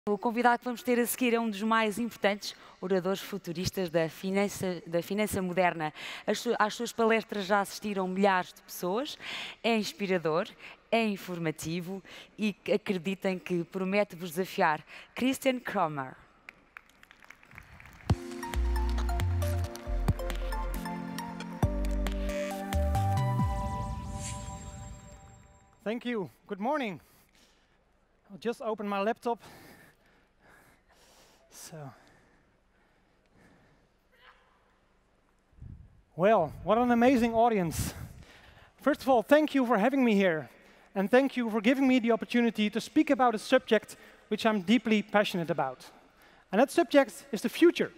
O convidado que vamos ter a seguir é um dos mais importantes oradores futuristas da finança moderna. Às suas palestras já assistiram milhares de pessoas. É inspirador, é informativo e acreditem que promete vos desafiar. Christian Kromer. Thank you. Good morning. I'll just open my laptop. Well, what an amazing audience. First of all, thank you for having me here. And thank you for giving me the opportunity to speak about a subject which I'm deeply passionate about. And that subject is the future.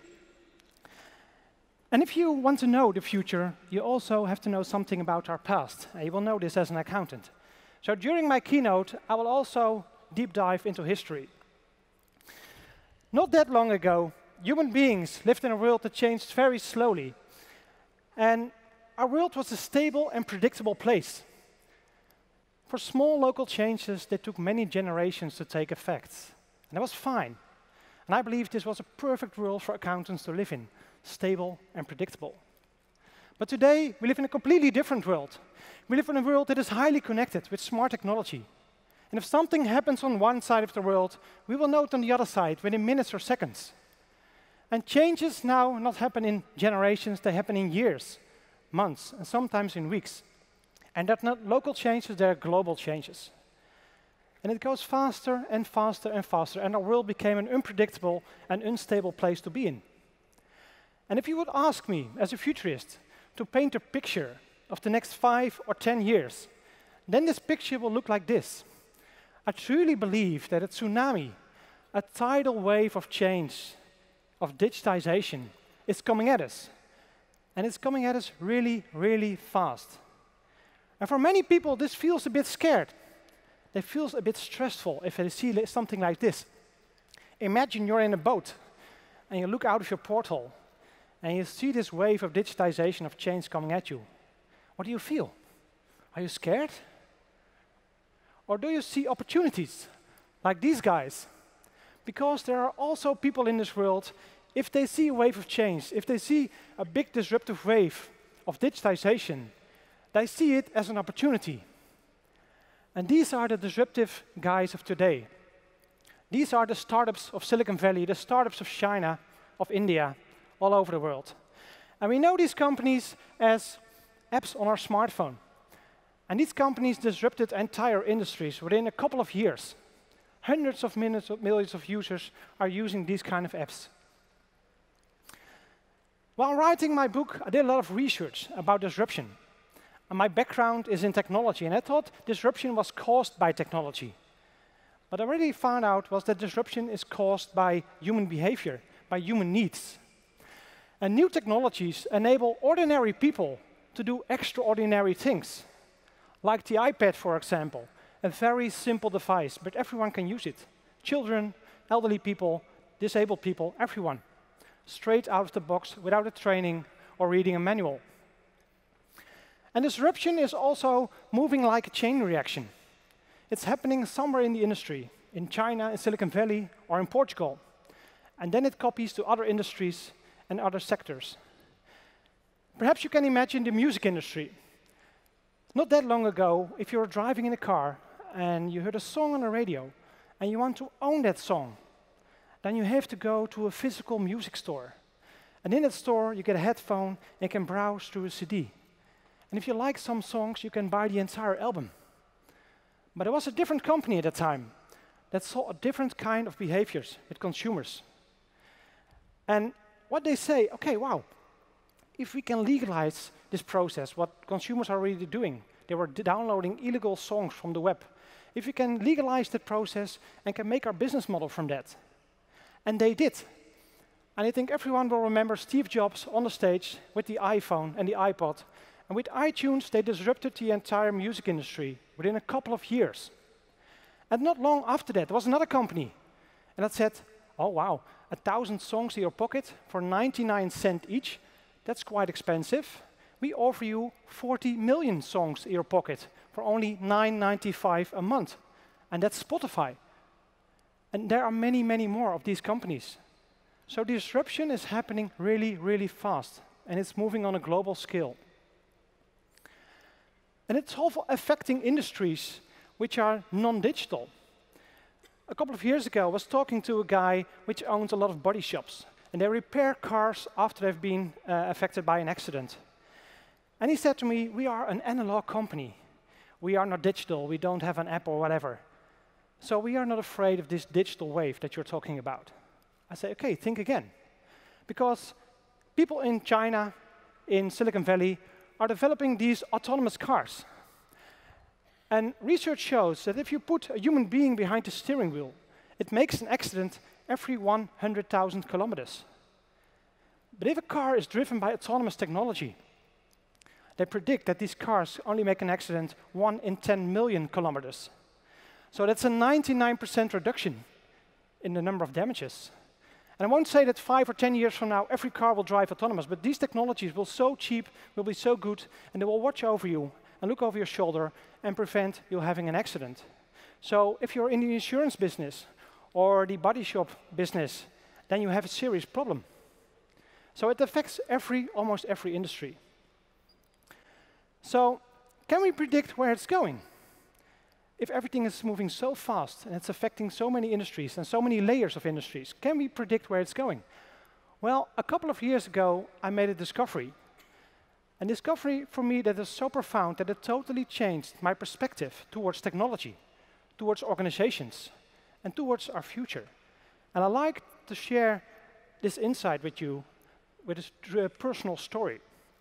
And if you want to know the future, you also have to know something about our past. And you will know this as an accountant. So during my keynote, I will also deep dive into history. Not that long ago, human beings lived in a world that changed very slowly. And our world was a stable and predictable place. For small local changes, they took many generations to take effect. And that was fine. And I believe this was a perfect world for accountants to live in, stable and predictable. But today, we live in a completely different world. We live in a world that is highly connected with smart technology. And if something happens on one side of the world, we will know it on the other side within minutes or seconds. And changes now not happen in generations, they happen in years, months, and sometimes in weeks. And they're not local changes, they're global changes. And it goes faster and faster and faster, and our world became an unpredictable and unstable place to be in. And if you would ask me, as a futurist, to paint a picture of the next 5 or 10 years, then this picture will look like this. I truly believe that a tsunami, a tidal wave of change, of digitization, is coming at us. And it's coming at us really, really fast. And for many people, this feels a bit scared. It feels a bit stressful if they see something like this. Imagine you're in a boat, and you look out of your porthole, and you see this wave of digitization, of change coming at you. What do you feel? Are you scared? Or do you see opportunities, like these guys? Because there are also people in this world, if they see a wave of change, if they see a big disruptive wave of digitization, they see it as an opportunity. And these are the disruptive guys of today. These are the startups of Silicon Valley, the startups of China, of India, all over the world. And we know these companies as apps on our smartphone. And these companies disrupted entire industries within a couple of years. Hundreds of millions of users are using these kind of apps. While writing my book, I did a lot of research about disruption. And my background is in technology, and I thought disruption was caused by technology. What I already found out was that disruption is caused by human behavior, by human needs. And new technologies enable ordinary people to do extraordinary things. Like the iPad, for example, a very simple device, but everyone can use it. Children, elderly people, disabled people, everyone. Straight out of the box, without a training or reading a manual. And disruption is also moving like a chain reaction. It's happening somewhere in the industry, in China, in Silicon Valley, or in Portugal. And then it copies to other industries and other sectors. Perhaps you can imagine the music industry. Not that long ago, if you were driving in a car and you heard a song on the radio and you want to own that song, then you have to go to a physical music store. And in that store, you get a headphone and you can browse through a CD. And if you like some songs, you can buy the entire album. But there was a different company at that time that saw a different kind of behaviors with consumers. And what they say, okay, wow, if we can legalize this process, what consumers are already doing, they were downloading illegal songs from the web. If we can legalize that process and can make our business model from that. And they did. And I think everyone will remember Steve Jobs on the stage with the iPhone and the iPod. And with iTunes, they disrupted the entire music industry within a couple of years. And not long after that, there was another company. And that said, oh wow, 1,000 songs in your pocket for 99 cents each. That's quite expensive. We offer you 40 million songs in your pocket for only $9.95 a month. And that's Spotify. And there are many, many more of these companies. So disruption is happening really, really fast, and it's moving on a global scale. And it's also affecting industries which are non-digital. A couple of years ago, I was talking to a guy which owns a lot of body shops, and they repair cars after they've been affected by an accident. And he said to me, we are an analog company. We are not digital, we don't have an app or whatever. So we are not afraid of this digital wave that you're talking about. I say, okay, think again. Because people in China, in Silicon Valley, are developing these autonomous cars. And research shows that if you put a human being behind the steering wheel, it makes an accident every 100,000 kilometers. But if a car is driven by autonomous technology, they predict that these cars only make an accident 1 in 10 million kilometers. So that's a 99% reduction in the number of damages. And I won't say that 5 or 10 years from now, every car will drive autonomous, but these technologies will so cheap, will be so good, and they will watch over you and look over your shoulder and prevent you having an accident. So if you're in the insurance business or the body shop business, then you have a serious problem. So it affects almost every industry. So can we predict where it's going? If everything is moving so fast and it's affecting so many industries and so many layers of industries, can we predict where it's going? Well, a couple of years ago, I made a discovery. A discovery for me that is so profound that it totally changed my perspective towards technology, towards organizations, and towards our future. And I'd like to share this insight with you with a personal story.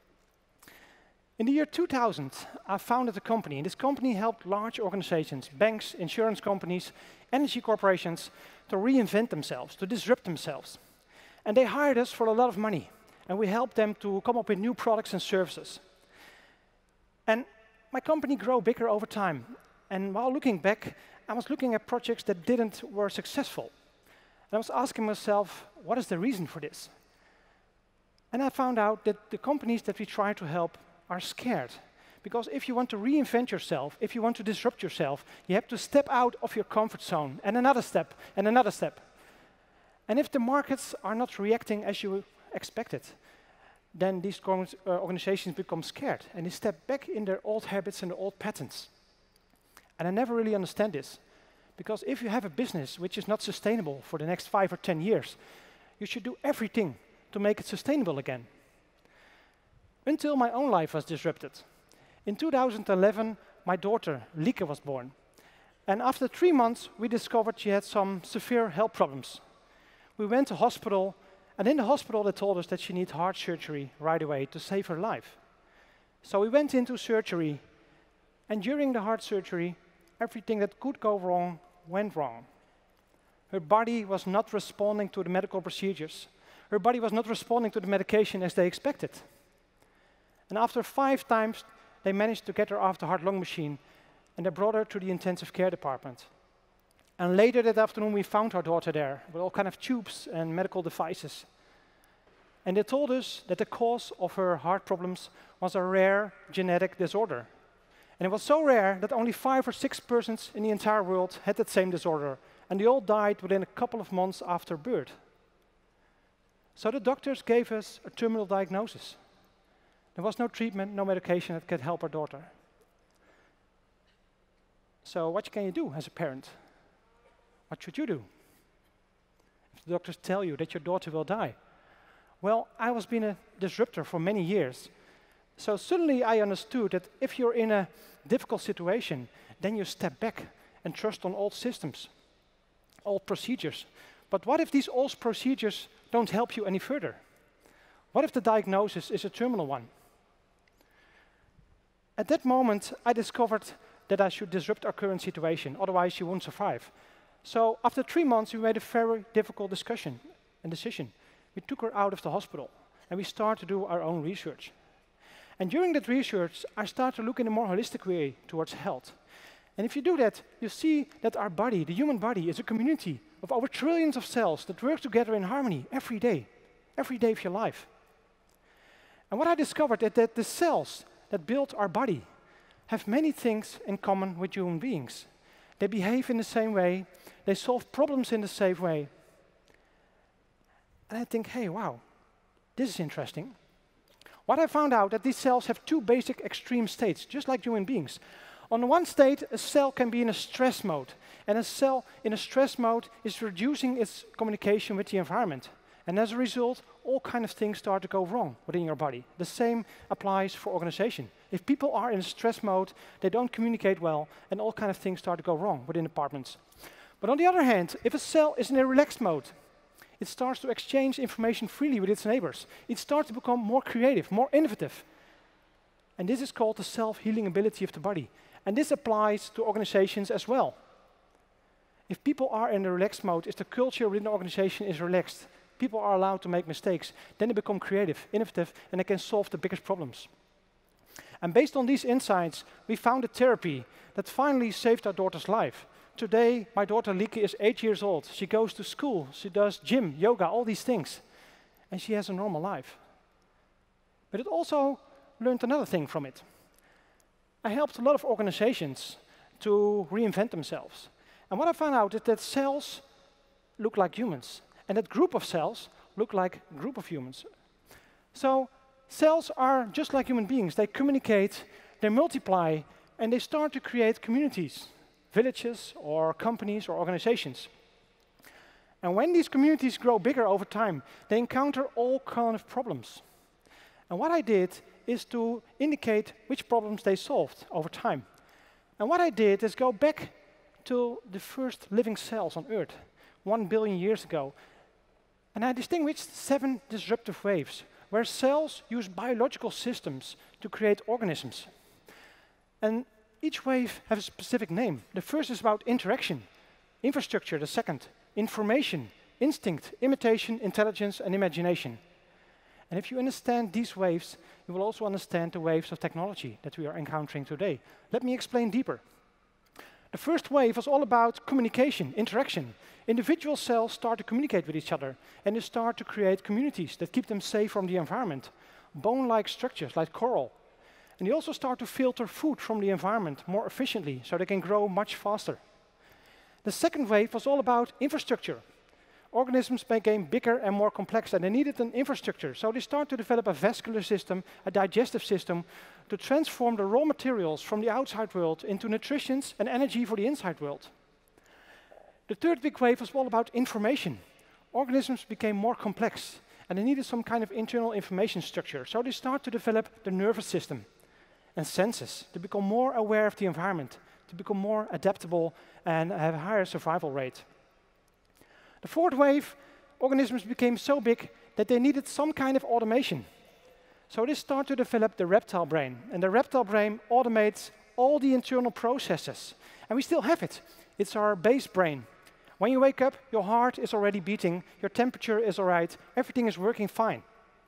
In the year 2000, I founded a company, and this company helped large organizations, banks, insurance companies, energy corporations, to reinvent themselves, to disrupt themselves. And they hired us for a lot of money, and we helped them to come up with new products and services. And my company grew bigger over time. And while looking back, I was looking at projects that were successful. And I was asking myself, what is the reason for this? And I found out that the companies that we try to help are scared. Because if you want to reinvent yourself, if you want to disrupt yourself, you have to step out of your comfort zone, and another step, and another step. And if the markets are not reacting as you expected, then these organizations become scared, and they step back in their old habits and their old patterns. And I never really understand this. Because if you have a business which is not sustainable for the next 5 or 10 years, you should do everything to make it sustainable again. Until my own life was disrupted. In 2011, my daughter, Lieke, was born. And after 3 months, we discovered she had some severe health problems. We went to hospital, and in the hospital they told us that she needed heart surgery right away to save her life. So we went into surgery, and during the heart surgery, everything that could go wrong went wrong. Her body was not responding to the medical procedures. Her body was not responding to the medication as they expected. And after 5 times, they managed to get her off the heart-lung machine, and they brought her to the intensive care department. And later that afternoon, we found our daughter there with all kinds of tubes and medical devices. And they told us that the cause of her heart problems was a rare genetic disorder. And it was so rare that only 5 or 6 persons in the entire world had that same disorder, and they all died within a couple of months after birth. So the doctors gave us a terminal diagnosis. There was no treatment, no medication that could help our daughter. So what can you do as a parent? What should you do if the doctors tell you that your daughter will die? Well, I was being a disruptor for many years. So suddenly I understood that if you're in a difficult situation, then you step back and trust on old systems, old procedures. But what if these old procedures don't help you any further? What if the diagnosis is a terminal one? At that moment, I discovered that I should disrupt our current situation, otherwise she won't survive. So after 3 months, we made a very difficult discussion and decision. We took her out of the hospital, and we started to do our own research. And during that research, I started to look in a more holistic way towards health. And if you do that, you see that our body, the human body, is a community of over trillions of cells that work together in harmony every day of your life. And what I discovered is that the cells that build our body have many things in common with human beings. they behave in the same way, they solve problems in the same way. And I think, hey, wow, this is interesting. What I found out that these cells have two basic extreme states, just like human beings. On the one state, a cell can be in a stress mode, and a cell in a stress mode is reducing its communication with the environment. And as a result, all kind of things start to go wrong within your body. The same applies for organization. If people are in a stress mode, they don't communicate well, and all kind of things start to go wrong within departments. But on the other hand, if a cell is in a relaxed mode, it starts to exchange information freely with its neighbors. It starts to become more creative, more innovative. And this is called the self-healing ability of the body. And this applies to organizations as well. If people are in a relaxed mode, if the culture within the organization is relaxed, people are allowed to make mistakes, then they become creative, innovative, and they can solve the biggest problems. And based on these insights, we found a therapy that finally saved our daughter's life. Today, my daughter Lieke is 8 years old. She goes to school, she does gym, yoga, all these things. And she has a normal life. But it also learned another thing from it. I helped a lot of organizations to reinvent themselves. And what I found out is that cells look like humans. And that group of cells look like a group of humans. So cells are just like human beings. They communicate, they multiply, and they start to create communities. Villages or companies or organizations. And when these communities grow bigger over time, they encounter all kinds of problems. And what I did is to indicate which problems they solved over time. And what I did is go back to the first living cells on Earth, 1 billion years ago. And I distinguished 7 disruptive waves, where cells use biological systems to create organisms. And each wave has a specific name. The first is about interaction, infrastructure, the second, information, instinct, imitation, intelligence, and imagination. And if you understand these waves, you will also understand the waves of technology that we are encountering today. Let me explain deeper. The first wave was all about communication, interaction. Individual cells start to communicate with each other, and they start to create communities that keep them safe from the environment. Bone-like structures like coral. And they also start to filter food from the environment more efficiently, so they can grow much faster. The second wave was all about infrastructure. Organisms became bigger and more complex, and they needed an infrastructure. So they start to develop a vascular system, a digestive system, to transform the raw materials from the outside world into nutrition and energy for the inside world. The third big wave was all about information. Organisms became more complex, and they needed some kind of internal information structure. So they start to develop the nervous system and senses to become more aware of the environment, to become more adaptable and have a higher survival rate. The fourth wave, organisms became so big that they needed some kind of automation. So they start to develop the reptile brain. And the reptile brain automates all the internal processes. And we still have it. It's our base brain. When you wake up, your heart is already beating, your temperature is all right, everything is working fine.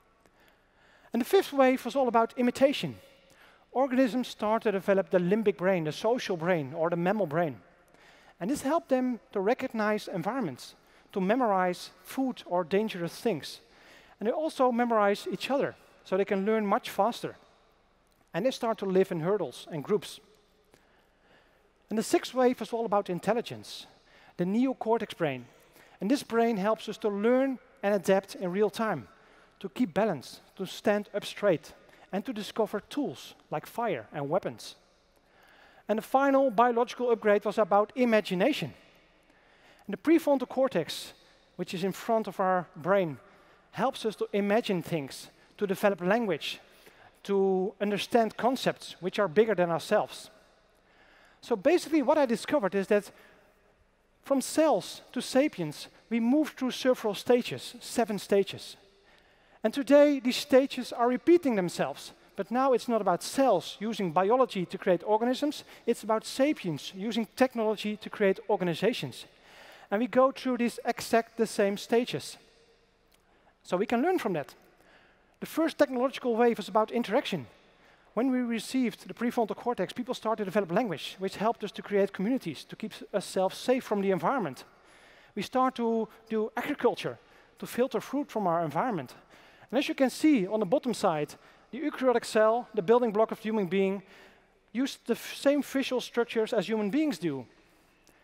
And the fifth wave was all about imitation. Organisms start to develop the limbic brain, the social brain, or the mammal brain. And this helped them to recognize environments, to memorize food or dangerous things. And they also memorize each other, so they can learn much faster. And they start to live in herdles and groups. And the sixth wave was all about intelligence, the neocortex brain. And this brain helps us to learn and adapt in real time, to keep balance, to stand up straight, and to discover tools like fire and weapons. And the final biological upgrade was about imagination. And the prefrontal cortex, which is in front of our brain, helps us to imagine things, to develop language, to understand concepts which are bigger than ourselves. So basically what I discovered is that from cells to sapiens, we moved through several stages, 7 stages. And today, these stages are repeating themselves. But now it's not about cells using biology to create organisms, it's about sapiens using technology to create organizations. And we go through these exact the same stages. So we can learn from that. The first technological wave was about interaction. When we received the prefrontal cortex, people started to develop language, which helped us to create communities, to keep ourselves safe from the environment. We start to do agriculture, to filter fruit from our environment. And as you can see on the bottom side, the eukaryotic cell, the building block of the human being, used the same visual structures as human beings do.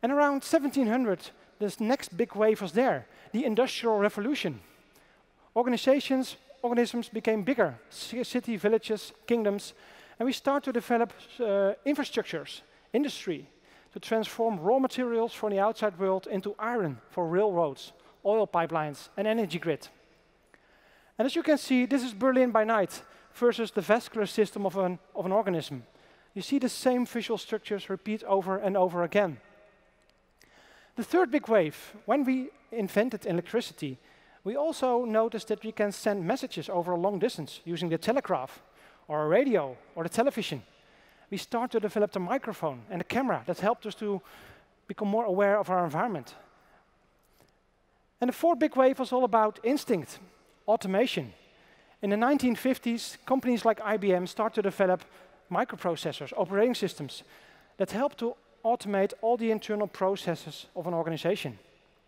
And around 1700, this next big wave was there, the Industrial Revolution. Organisms became bigger, city, villages, kingdoms, and we start to develop infrastructures, industry, to transform raw materials from the outside world into iron for railroads, oil pipelines, and energy grid. And as you can see, this is Berlin by night versus the vascular system of an organism. You see the same visual structures repeat over and over again. The third big wave, when we invented electricity, we also noticed that we can send messages over a long distance using the telegraph, or a radio, or the television. We start to develop the microphone and the camera that helped us to become more aware of our environment. And the fourth big wave was all about instinct, automation. In the 1950s, companies like IBM start to develop microprocessors, operating systems, that help to automate all the internal processes of an organization.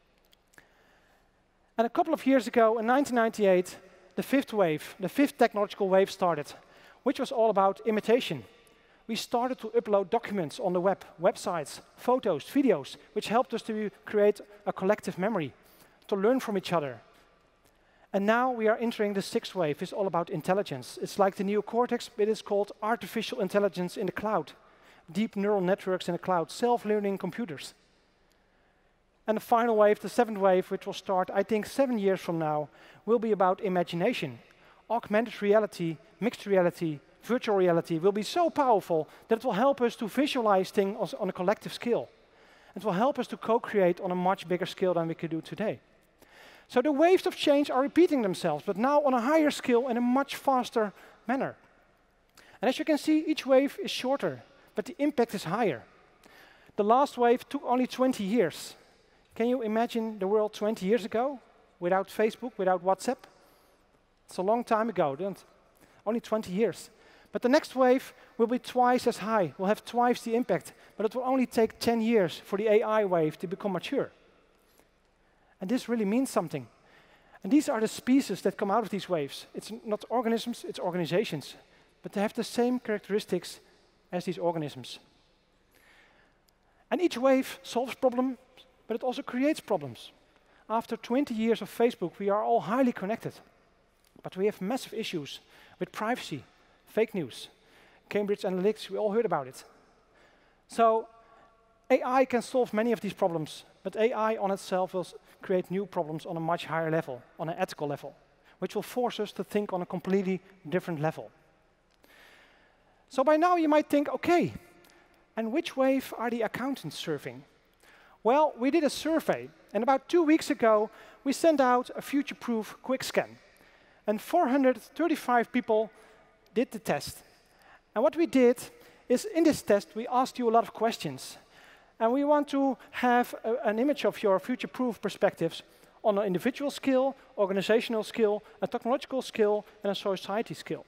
And a couple of years ago, in 1998, the fifth wave, the fifth technological wave started, which was all about imitation. We started to upload documents on the web, websites, photos, videos, which helped us to create a collective memory, to learn from each other. And now we are entering the sixth wave. It's all about intelligence. It's like the neocortex, but it's called artificial intelligence in the cloud, deep neural networks in the cloud, self-learning computers. And the final wave, the seventh wave, which will start, I think, 7 years from now, will be about imagination. Augmented reality, mixed reality, virtual reality will be so powerful that it will help us to visualize things on a collective scale. It will help us to co-create on a much bigger scale than we could do today. So the waves of change are repeating themselves, but now on a higher scale in a much faster manner. And as you can see, each wave is shorter, but the impact is higher. The last wave took only 20 years. Can you imagine the world 20 years ago, without Facebook, without WhatsApp? It's a long time ago, only 20 years. But the next wave will be twice as high, will have twice the impact, but it will only take 10 years for the AI wave to become mature. And this really means something. And these are the species that come out of these waves. It's not organisms, it's organizations. But they have the same characteristics as these organisms. And each wave solves problems, but it also creates problems. After 20 years of Facebook, we are all highly connected. But we have massive issues with privacy, fake news, Cambridge Analytica, we all heard about it. So AI can solve many of these problems, but AI on itself will create new problems on a much higher level, on an ethical level, which will force us to think on a completely different level. So by now you might think, okay, and which wave are the accountants surfing? Well, we did a survey, and about 2 weeks ago, we sent out a future-proof quick scan. And 435 people did the test. And what we did is, in this test, we asked you a lot of questions. And we want to have an image of your future-proof perspectives on an individual skill, organizational skill, a technological skill, and a society skill.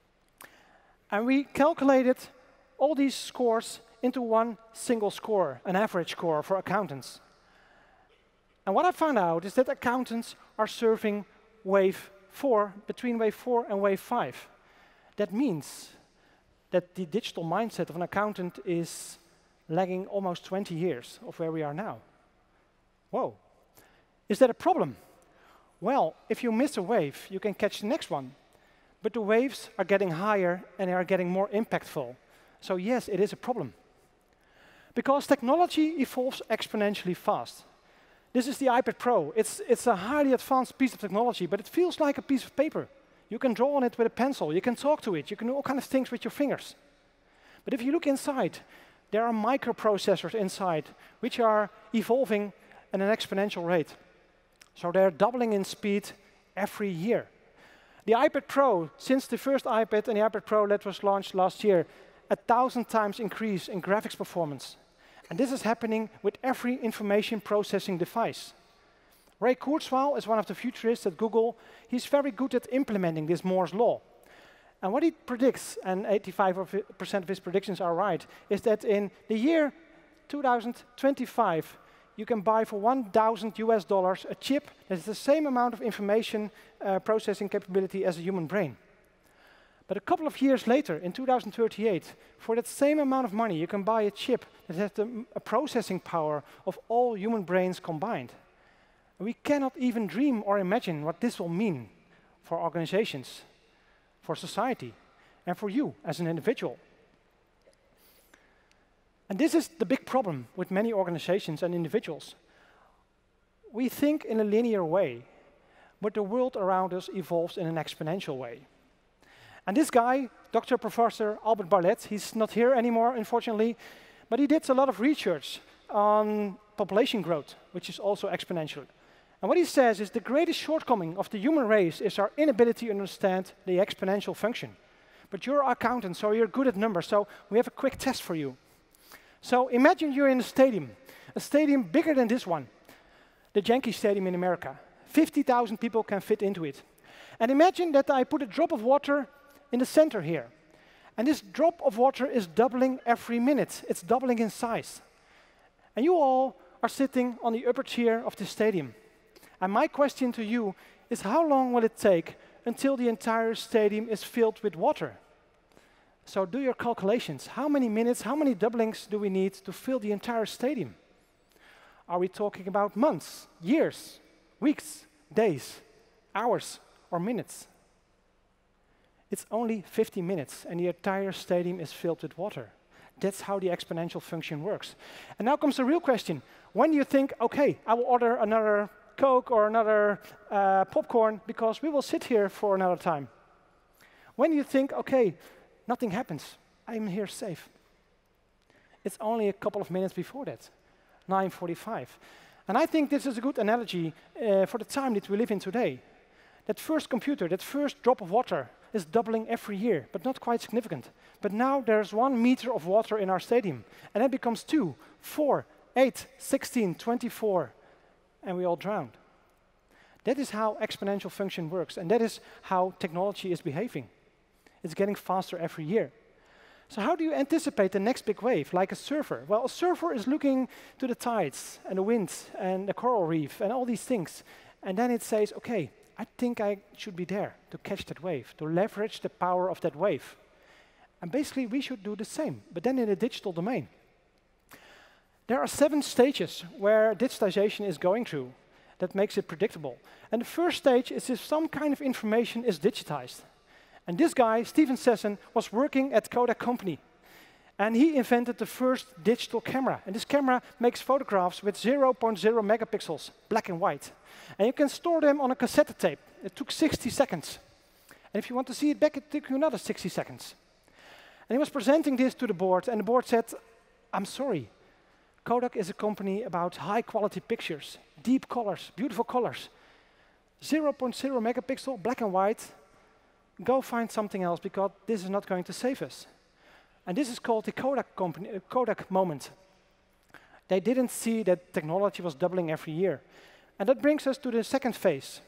And we calculated all these scores into one single score, an average score for accountants. And what I found out is that accountants are surfing wave 4, between wave 4 and wave 5. That means that the digital mindset of an accountant is lagging almost 20 years of where we are now. Whoa. Is that a problem? Well, if you miss a wave, you can catch the next one. But the waves are getting higher and they are getting more impactful. So yes, it is a problem. Because technology evolves exponentially fast. This is the iPad Pro. It's a highly advanced piece of technology, but it feels like a piece of paper. You can draw on it with a pencil, you can talk to it, you can do all kinds of things with your fingers. But if you look inside, there are microprocessors inside, which are evolving at an exponential rate. So they're doubling in speed every year. The iPad Pro, since the first iPad and the iPad Pro that was launched last year, 1,000 times increase in graphics performance. And this is happening with every information processing device. Ray Kurzweil is one of the futurists at Google. He's very good at implementing this Moore's law. And what he predicts, and 85% of his predictions are right, is that in the year 2025, you can buy for $1,000 a chip that has the same amount of information processing capability as a human brain. But a couple of years later, in 2038, for that same amount of money, you can buy a chip that has a processing power of all human brains combined. And we cannot even dream or imagine what this will mean for organizations, for society, and for you as an individual. And this is the big problem with many organizations and individuals. We think in a linear way, but the world around us evolves in an exponential way. And this guy, Dr. Professor Albert Bartlett, he's not here anymore, unfortunately, but he did a lot of research on population growth, which is also exponential. And what he says is the greatest shortcoming of the human race is our inability to understand the exponential function. But you're an accountant, so you're good at numbers, so we have a quick test for you. So imagine you're in a stadium bigger than this one, the Yankee Stadium in America. 50,000 people can fit into it. And imagine that I put a drop of water in the center here. And this drop of water is doubling every minute. It's doubling in size. And you all are sitting on the upper tier of this stadium. And my question to you is, how long will it take until the entire stadium is filled with water? So do your calculations. How many minutes, how many doublings do we need to fill the entire stadium? Are we talking about months, years, weeks, days, hours, or minutes? It's only 50 minutes, and the entire stadium is filled with water. That's how the exponential function works. And now comes the real question. When do you think, OK, I will order another Coke or another popcorn, because we will sit here for another time? When do you think, OK, nothing happens, I'm here safe? It's only a couple of minutes before that, 9:45. And I think this is a good analogy for the time that we live in today. That first computer, that first drop of water is doubling every year, but not quite significant. But now there's 1 meter of water in our stadium, and it becomes 2, 4, 8, 16, 24, and we all drown. That is how exponential function works, and that is how technology is behaving. It's getting faster every year. So how do you anticipate the next big wave, like a surfer? Well, a surfer is looking to the tides and the wind and the coral reef and all these things. And then it says, OK, I think I should be there to catch that wave, to leverage the power of that wave. And basically, we should do the same, but then in a digital domain. There are 7 stages where digitization is going through that makes it predictable. And the first stage is if some kind of information is digitized. And this guy, Steven Sesson, was working at Kodak Company. And he invented the first digital camera. And this camera makes photographs with 0.0 megapixels, black and white. And you can store them on a cassette tape. It took 60 seconds. And if you want to see it back, it took you another 60 seconds. And he was presenting this to the board, and the board said, I'm sorry, Kodak is a company about high-quality pictures, deep colors, beautiful colors. 0.0 megapixel, black and white. Go find something else, because this is not going to save us. And this is called the Kodak moment. They didn't see that technology was doubling every year. And that brings us to the second phase,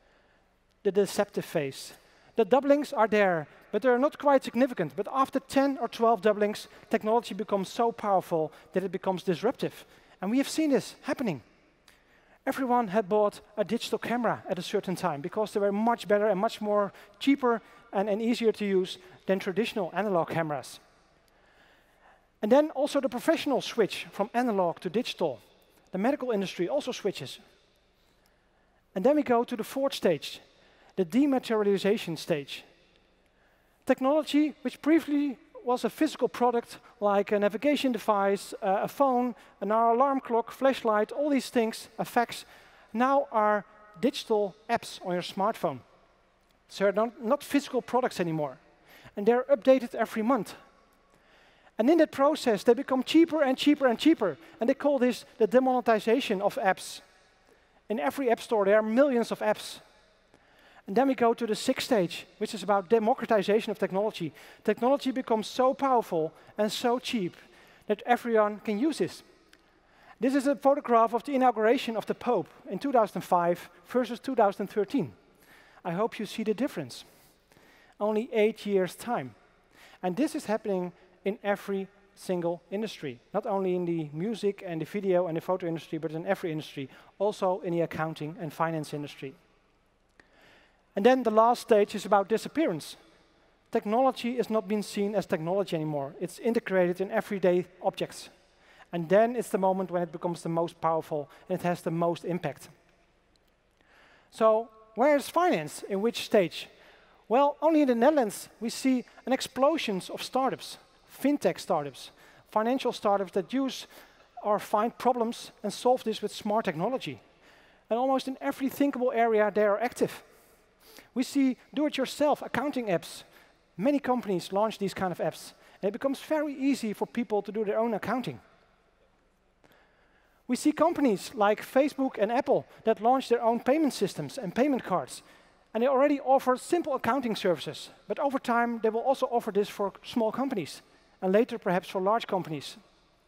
the deceptive phase. The doublings are there, but they're not quite significant. But after 10 or 12 doublings, technology becomes so powerful that it becomes disruptive. And we have seen this happening. Everyone had bought a digital camera at a certain time because they were much better and much more cheaper and easier to use than traditional analog cameras. And then also the professionals switch from analog to digital. The medical industry also switches. And then we go to the fourth stage, the dematerialization stage. Technology, which briefly was a physical product like a navigation device, a phone, an alarm clock, flashlight, all these things, a fax, now are digital apps on your smartphone. So they're not physical products anymore. And they're updated every month. And in that process, they become cheaper and cheaper and cheaper. And they call this the demonetization of apps. In every app store, there are millions of apps. And then we go to the sixth stage, which is about democratization of technology. Technology becomes so powerful and so cheap that everyone can use this. This is a photograph of the inauguration of the Pope in 2005 versus 2013. I hope you see the difference. Only 8 years' time. And this is happening in every single industry, not only in the music and the video and the photo industry, but in every industry, also in the accounting and finance industry. And then the last stage is about disappearance. technology is not being seen as technology anymore. It's integrated in everyday objects. And then it's the moment when it becomes the most powerful and it has the most impact. So where is finance? In which stage? Well, only in the Netherlands we see an explosion of startups, fintech startups, financial startups that use or find problems and solve this with smart technology. And almost in every thinkable area they are active. We see do-it-yourself accounting apps. Many companies launch these kind of apps, and it becomes very easy for people to do their own accounting. We see companies like Facebook and Apple that launch their own payment systems and payment cards. And they already offer simple accounting services. But over time, they will also offer this for small companies, and later perhaps for large companies.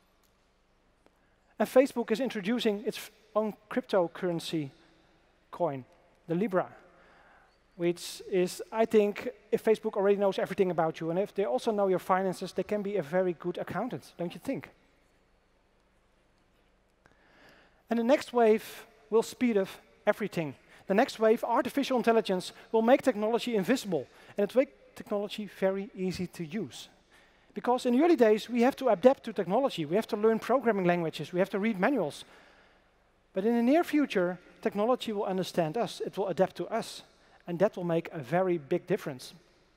And Facebook is introducing its own cryptocurrency coin, the Libra, which is, I think, if Facebook already knows everything about you, and if they also know your finances, they can be a very good accountant, don't you think? And the next wave will speed up everything. The next wave, artificial intelligence, will make technology invisible, and it will make technology very easy to use. Because in the early days, we have to adapt to technology. We have to learn programming languages. We have to read manuals. But in the near future, technology will understand us. It will adapt to us. And that will make a very big difference.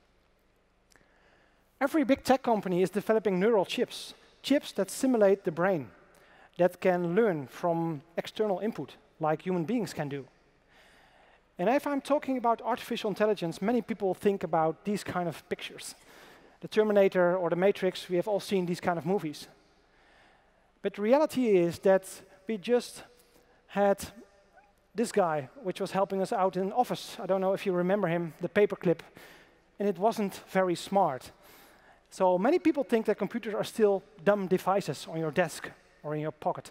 Every big tech company is developing neural chips, chips that simulate the brain, that can learn from external input, like human beings can do. And if I'm talking about artificial intelligence, many people think about these kind of pictures. The Terminator or the Matrix, we have all seen these kind of movies. But the reality is that we just had this guy, which was helping us out in office. I don't know if you remember him, the paperclip. And it wasn't very smart. So many people think that computers are still dumb devices on your desk or in your pocket.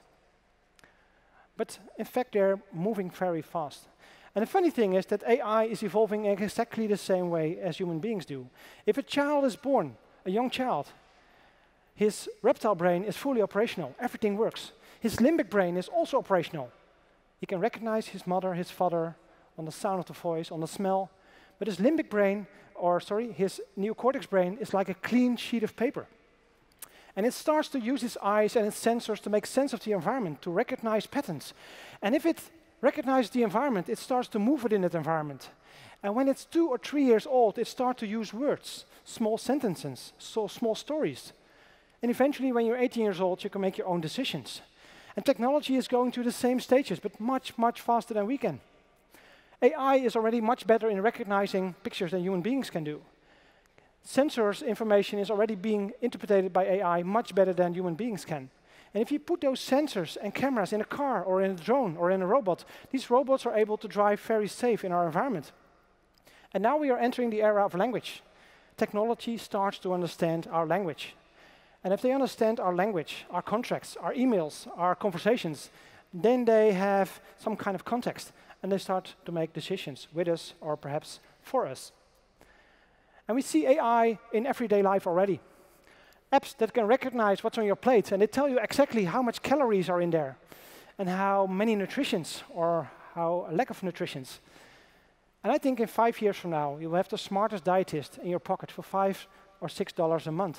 But in fact, they're moving very fast. And the funny thing is that AI is evolving in exactly the same way as human beings do. If a child is born, a young child, his reptile brain is fully operational. Everything works. His limbic brain is also operational. He can recognize his mother, his father, on the sound of the voice, on the smell. But his limbic brain, his neocortex brain is like a clean sheet of paper. And it starts to use its eyes and its sensors to make sense of the environment, to recognize patterns. And if it recognizes the environment, it starts to move within that environment. And when it's 2 or 3 years old, it starts to use words, small sentences, so small stories. And eventually, when you're 18 years old, you can make your own decisions. And technology is going through the same stages, but much, much faster than we can. AI is already much better in recognizing pictures than human beings can do. Sensors information is already being interpreted by AI much better than human beings can. And if you put those sensors and cameras in a car or in a drone or in a robot, these robots are able to drive very safe in our environment. And now we are entering the era of language. Technology starts to understand our language. And if they understand our language, our contracts, our emails, our conversations, then they have some kind of context, and they start to make decisions with us or perhaps for us. And we see AI in everyday life already. Apps that can recognize what's on your plate, and they tell you exactly how much calories are in there, and how many nutritions, or how a lack of nutritions. And I think in 5 years from now, you'll have the smartest dietist in your pocket for $5 or $6 a month.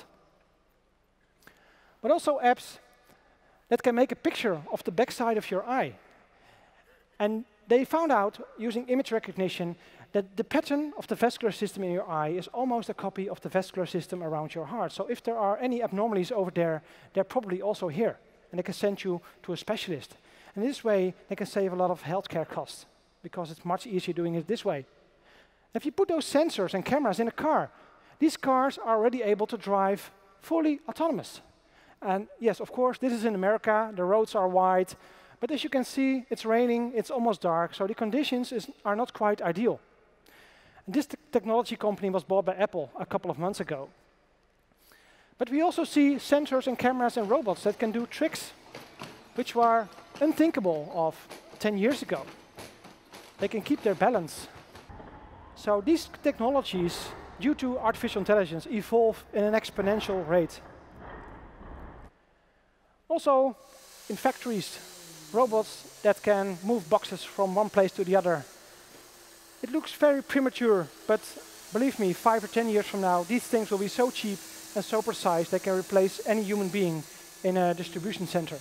But also apps that can make a picture of the backside of your eye. And they found out, using image recognition, that the pattern of the vascular system in your eye is almost a copy of the vascular system around your heart. So if there are any abnormalities over there, they're probably also here. And they can send you to a specialist. And this way, they can save a lot of healthcare costs, because it's much easier doing it this way. If you put those sensors and cameras in a car, these cars are already able to drive fully autonomous. And yes, of course, this is in America. The roads are wide. But as you can see, it's raining, it's almost dark, so the conditions are not quite ideal. And this technology company was bought by Apple a couple of months ago. But we also see sensors and cameras and robots that can do tricks which were unthinkable of 10 years ago. They can keep their balance. So these technologies, due to artificial intelligence, evolve in an exponential rate. Also, in factories, robots that can move boxes from one place to the other. It looks very premature, but believe me, 5 or 10 years from now, these things will be so cheap and so precise they can replace any human being in a distribution center.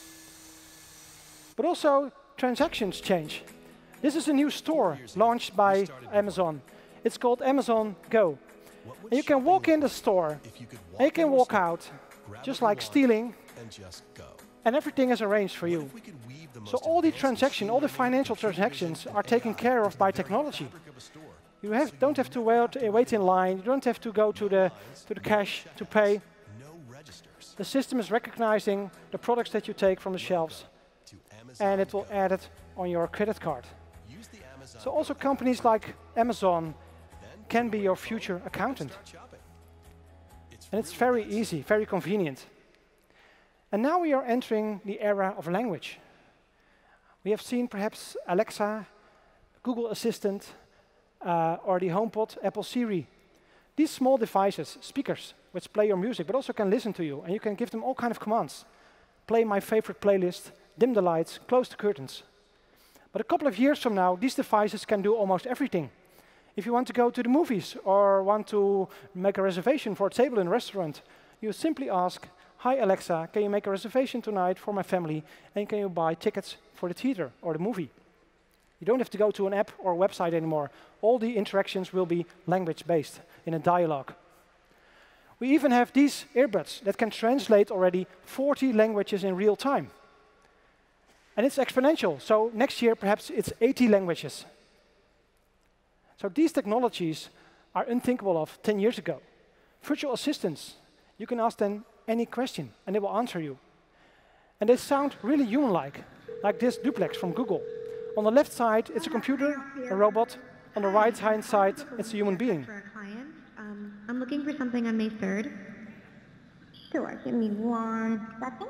But also, transactions change. This is a new store launched by Amazon. It's called Amazon Go. And you can walk in the store, and you can walk out, just like stealing, and everything is arranged for you. So all the transactions, all the financial transactions are taken care of by technology. You don't have to wait in line, you don't have to go to the cash to pay. The system is recognizing the products that you take from the shelves, and it will add it on your credit card. So also companies like Amazon can be your future accountant. And it's very easy, very convenient. And now we are entering the era of language. We have seen perhaps Alexa, Google Assistant, or the HomePod, Apple Siri. These small devices, speakers, which play your music, but also can listen to you, and you can give them all kinds of commands. Play my favorite playlist, dim the lights, close the curtains. But a couple of years from now, these devices can do almost everything. If you want to go to the movies or want to make a reservation for a table in a restaurant, you simply ask, "Hi Alexa, can you make a reservation tonight for my family, and can you buy tickets for the theater or the movie?" You don't have to go to an app or a website anymore. All the interactions will be language-based in a dialogue. We even have these earbuds that can translate already 40 languages in real time. And it's exponential, so next year perhaps it's 80 languages. So these technologies are unthinkable of 10 years ago. Virtual assistants, you can ask them any question and they will answer you. And they sound really human-like, like this duplex from Google. On the left side, it's a computer, a robot. On the right-hand side, it's a human being. I'm looking for something on May 3rd. Sure, give me 1 second.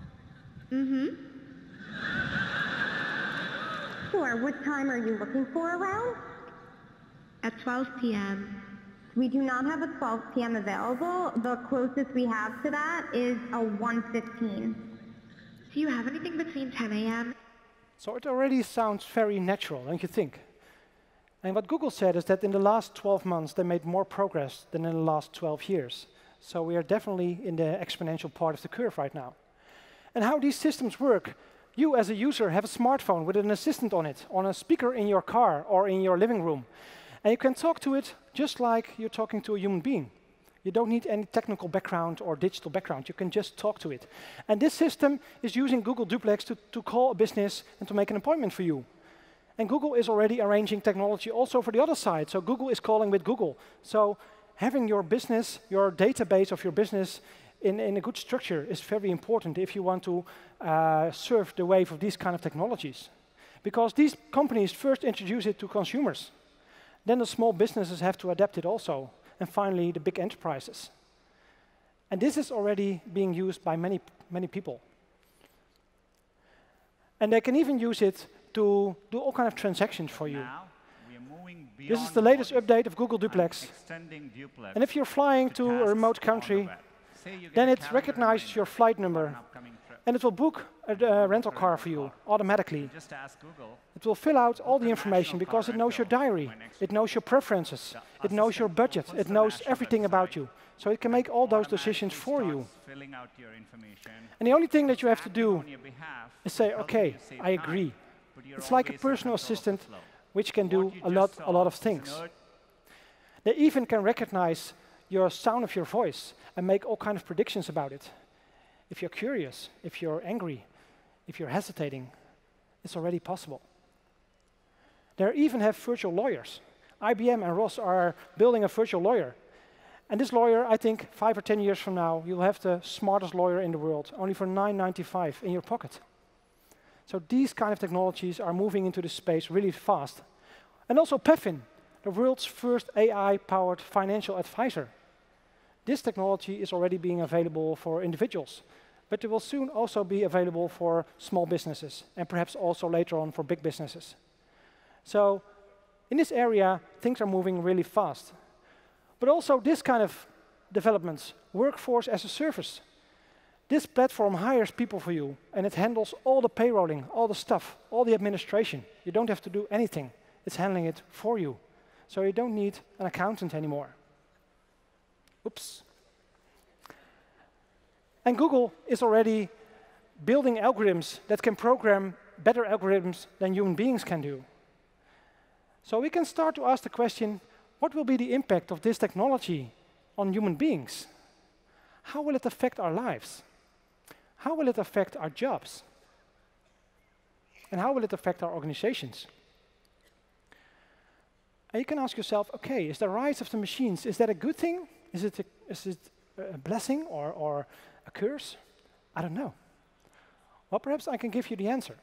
Sure, what time are you looking for around? At 12 p.m. We do not have a 12 p.m. available. The closest we have to that is a 1:15. Do you have anything between 10 a.m.? So it already sounds very natural, don't you think? And what Google said is that in the last 12 months, they made more progress than in the last 12 years. So we are definitely in the exponential part of the curve right now. And how these systems work, you as a user have a smartphone with an assistant on it, on a speaker in your car or in your living room. And you can talk to it just like you're talking to a human being. You don't need any technical background or digital background. You can just talk to it. And this system is using Google Duplex to call a business and to make an appointment for you. And Google is already arranging technology also for the other side. So Google is calling with Google. So having your business, your database of your business in a good structure is very important if you want to surf the wave of these kind of technologies. Because these companies first introduce it to consumers. Then the small businesses have to adapt it also. And finally, the big enterprises. And this is already being used by many, many people. And they can even use it to do all kinds of transactions for you. This is the latest update of Google Duplex. And if you're flying to a remote country, then it recognizes your flight number. And it will book a rental car for you automatically. It will fill out all the information because it knows your diary. It knows your preferences. It knows your budget. It knows everything about you. So it can make all those decisions for you. And the only thing that you have to do is say, OK, I agree. It's like a personal assistant which can do a lot of things. They even can recognize your sound of your voice and make all kinds of predictions about it. If you're curious, if you're angry, if you're hesitating, it's already possible. They even have virtual lawyers. IBM and Ross are building a virtual lawyer. And this lawyer, I think, 5 or 10 years from now, you'll have the smartest lawyer in the world, only for $9.95 in your pocket. So these kind of technologies are moving into this space really fast. And also Peffin, the world's first AI-powered financial advisor. This technology is already being available for individuals, but it will soon also be available for small businesses, and perhaps also later on for big businesses. So in this area, things are moving really fast. But also this kind of developments, workforce as a service. This platform hires people for you, and it handles all the payrolling, all the stuff, all the administration. You don't have to do anything. It's handling it for you. So you don't need an accountant anymore. Oops. And Google is already building algorithms that can program better algorithms than human beings can do. So we can start to ask the question, what will be the impact of this technology on human beings? How will it affect our lives? How will it affect our jobs? And how will it affect our organizations? And you can ask yourself, okay, is the rise of the machines, is that a good thing? Is it a blessing or a curse? I don't know. Well, perhaps I can give you the answer.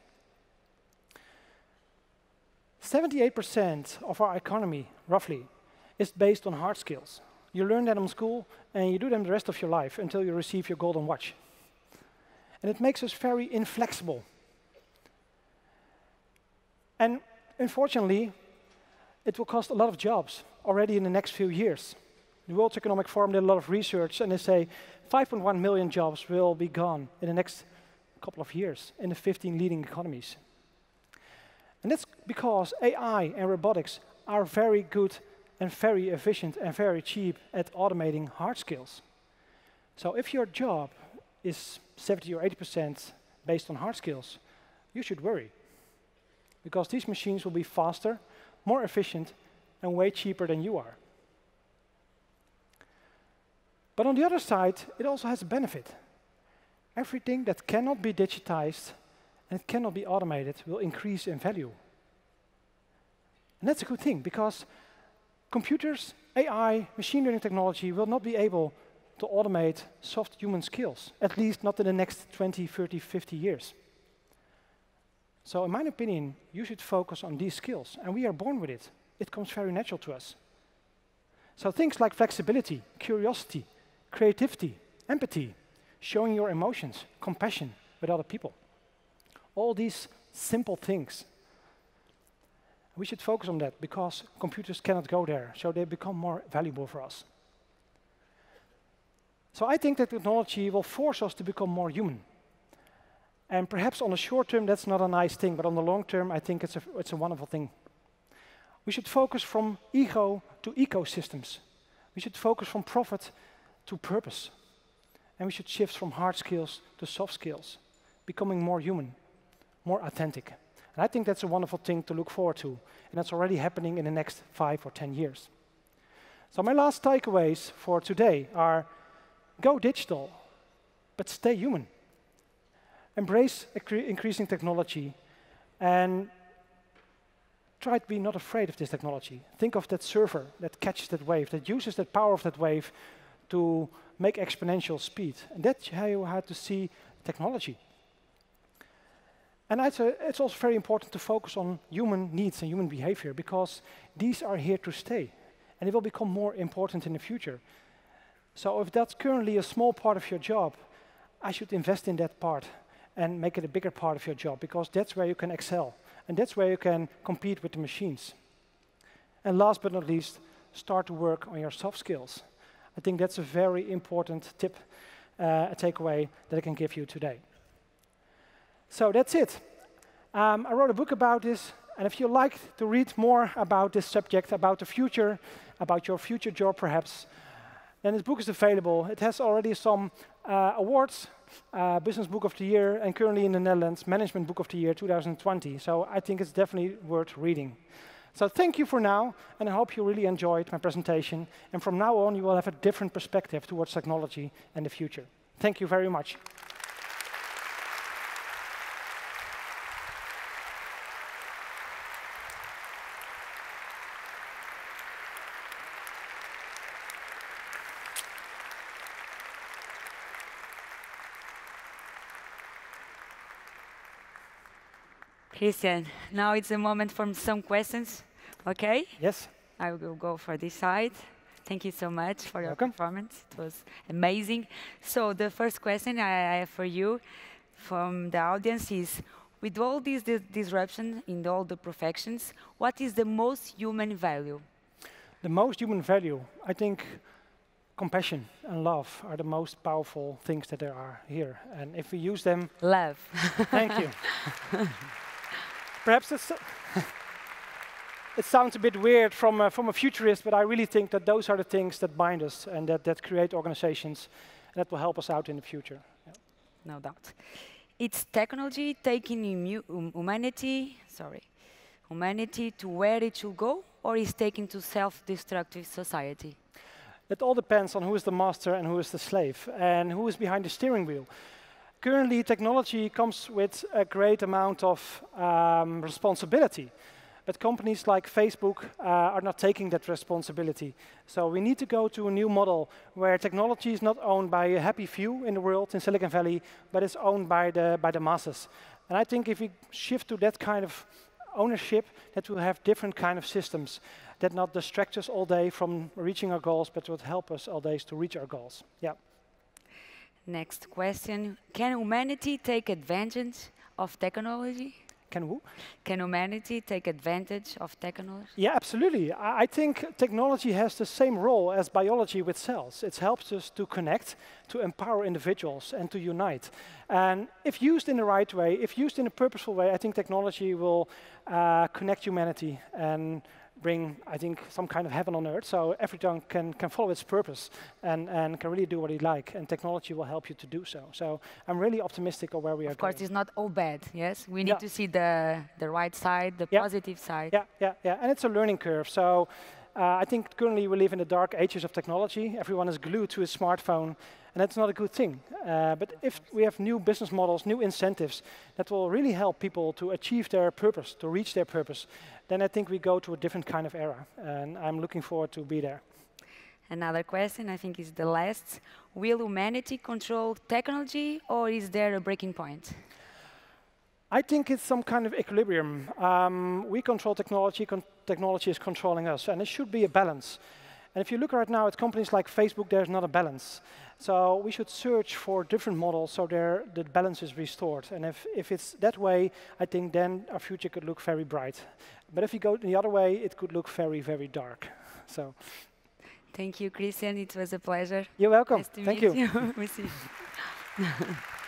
78% of our economy, roughly, is based on hard skills. You learn that in school, and you do them the rest of your life until you receive your golden watch. And it makes us very inflexible. And unfortunately, it will cost a lot of jobs already in the next few years. The World Economic Forum did a lot of research, and they say 5.1 million jobs will be gone in the next couple of years in the 15 leading economies. And that's because AI and robotics are very good and very efficient and very cheap at automating hard skills. So if your job is 70 or 80% based on hard skills, you should worry. Because these machines will be faster, more efficient, and way cheaper than you are. But on the other side, it also has a benefit. Everything that cannot be digitized and cannot be automated will increase in value. And that's a good thing, because computers, AI, machine learning technology will not be able to automate soft human skills, at least not in the next 20, 30, 50 years. So in my opinion, you should focus on these skills, and we are born with it. It comes very natural to us. So things like flexibility, curiosity, creativity, empathy, showing your emotions, compassion with other people. All these simple things. We should focus on that because computers cannot go there, so they become more valuable for us. So I think that technology will force us to become more human. And perhaps on the short term, that's not a nice thing, but on the long term, I think it's a wonderful thing. We should focus from ego to ecosystems. We should focus from profit to purpose. And we should shift from hard skills to soft skills, becoming more human, more authentic. And I think that's a wonderful thing to look forward to. And that's already happening in the next 5 or 10 years. So my last takeaways for today are, go digital, but stay human. Embrace increasing technology and try to be not afraid of this technology. Think of that server that catches that wave, that uses that power of that wave to make exponential speed. And that's how you have to see technology. And it's also very important to focus on human needs and human behavior, because these are here to stay. And they will become more important in the future. So if that's currently a small part of your job, I should invest in that part and make it a bigger part of your job, because that's where you can excel. And that's where you can compete with the machines. And last but not least, start to work on your soft skills. I think that's a very important tip, a takeaway that I can give you today. So that's it. I wrote a book about this, and if you like to read more about this subject, about the future, about your future job perhaps, then this book is available. It has already some awards, Business Book of the Year, and currently in the Netherlands, Management Book of the Year 2020. So I think it's definitely worth reading. So thank you for now, and I hope you really enjoyed my presentation. And from now on, you will have a different perspective towards technology and the future. Thank you very much. Christian, now it's a moment for some questions, okay? Yes. I will go for this side. Thank you so much for your Welcome. performance. It was amazing. So the first question I have for you from the audience is, with all these disruptions in all the professions, what is the most human value? The most human value, I think compassion and love are the most powerful things that there are here. And if we use them... Love. Thank you. Perhaps it sounds a bit weird from a futurist, but I really think that those are the things that bind us and that create organizations that will help us out in the future. Yeah. No doubt. It's technology taking humanity to where it should go, or is taken to self-destructive society? It all depends on who is the master and who is the slave, and who is behind the steering wheel. Currently, technology comes with a great amount of responsibility, but companies like Facebook are not taking that responsibility. So we need to go to a new model where technology is not owned by a happy few in the world in Silicon Valley, but it's owned by the masses. And I think if we shift to that kind of ownership, that will have different kind of systems that not distract us all day from reaching our goals, but would help us all days to reach our goals. Yeah. Next question. Can humanity take advantage of technology? Can who? Can humanity take advantage of technology? Yeah, absolutely. I think technology has the same role as biology with cells. It helps us to connect, to empower individuals, and to unite. And if used in the right way, if used in a purposeful way, I think technology will connect humanity and bring, I think, some kind of heaven on earth, so everyone can follow its purpose and can really do what it like, and technology will help you to do so. So I'm really optimistic of where we are going. Of course, it's not all bad, yes? We need to see the right side, the positive side. Yeah, and it's a learning curve. So I think currently we live in the dark ages of technology. Everyone is glued to a smartphone, and that's not a good thing. But if we have new business models, new incentives that will really help people to achieve their purpose, to reach their purpose, then I think we go to a different kind of era. And I'm looking forward to be there. Another question, I think is the last. Will humanity control technology, or is there a breaking point? I think it's some kind of equilibrium. We control technology, technology is controlling us, and it should be a balance. And if you look right now at companies like Facebook, there's not a balance. So we should search for different models so the balance is restored. And if it's that way, I think then our future could look very bright. But if you go the other way, it could look very, very dark. So. Thank you, Christian. It was a pleasure. You're welcome. Nice to Thank meet you. We see.